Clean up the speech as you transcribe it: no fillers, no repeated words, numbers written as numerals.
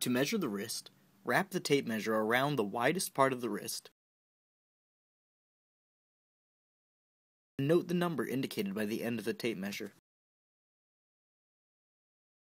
To measure the wrist, wrap the tape measure around the widest part of the wrist. Note the number indicated by the end of the tape measure.